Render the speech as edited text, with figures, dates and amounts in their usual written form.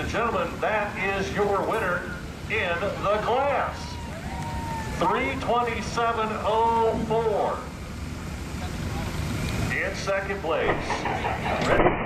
and gentlemen, that is your winner in the class. 327.04. In second place. Ready?